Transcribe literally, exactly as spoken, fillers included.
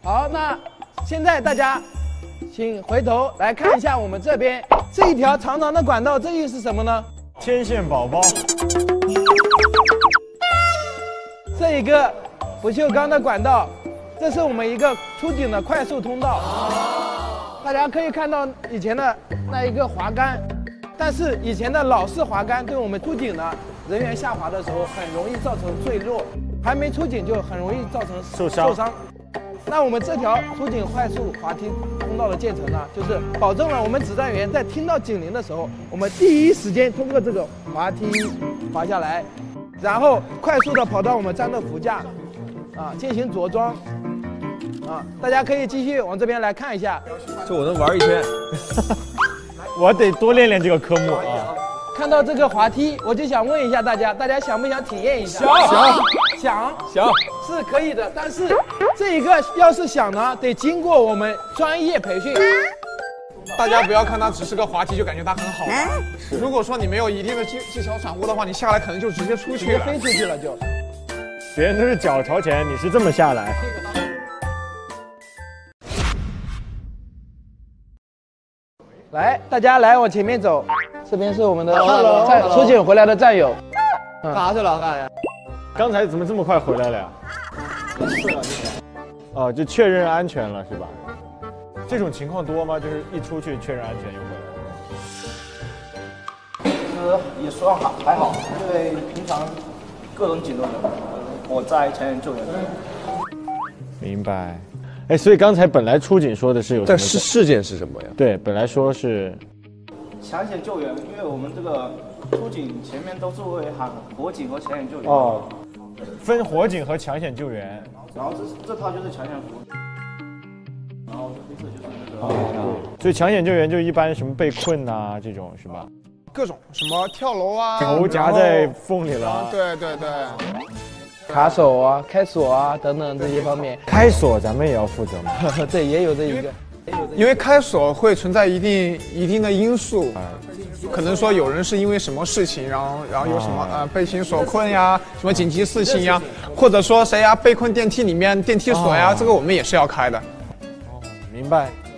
好，那现在大家请回头来看一下我们这边这一条长长的管道，这又是什么呢？ 天线宝宝。 这一个不锈钢的管道，这是我们一个出井的快速通道。大家可以看到以前的那一个滑杆，但是以前的老式滑杆对我们出井呢人员下滑的时候很容易造成坠落，还没出井就很容易造成受伤。 受伤。那我们这条出井快速滑梯通道的建成呢，就是保证了我们指战员在听到警铃的时候，我们第一时间通过这个滑梯滑下来，然后快速的跑到我们战斗服架，啊，进行着装。啊，大家可以继续往这边来看一下。 这我能玩一天， 我得多练练这个科目啊。 看到这个滑梯，我就想问一下大家，大家想不想体验一下？ 想想想是可以的，但是这一个要是想呢，得经过我们专业培训。 大家不要看它只是个滑梯就感觉它很好玩。如果说你没有一定的技技巧掌握的话，你下来可能就直接出去了， 直接飞出去了就。 别人都是脚朝前，你是这么下来。 来，大家来往前面走，这边是我们的战出警回来的战友。 干啥去了？干啥？ 刚才怎么这么快回来了呀？哦，就确认安全了是吧？这种情况多吗？就是一出去确认安全又回来了。 其实也算还还好，因为平常各种警都有，火灾、前人救援。 明白。哎，所以刚才本来出警说的是有什么？ 但事事件是什么呀？ 对，本来说是抢险救援，因为我们这个出警前面都是会喊火警和抢险救援。 哦，分火警和抢险救援。 然后这这套就是抢险服，然后黑色就是那个。 哦，所以抢险救援就一般什么被困呐、啊、这种是吧？ 各种什么跳楼啊， 头夹在缝里了。 对对对。 卡手啊、开锁啊等等这些方面。 开锁咱们也要负责吗？ 对，也有这一个。 因为开锁会存在一定一定的因素，可能说有人是因为什么事情，然后然后有什么呃被情所困呀，什么紧急事情呀，或者说谁呀被困电梯里面电梯锁呀，这个我们也是要开的。 哦，明白。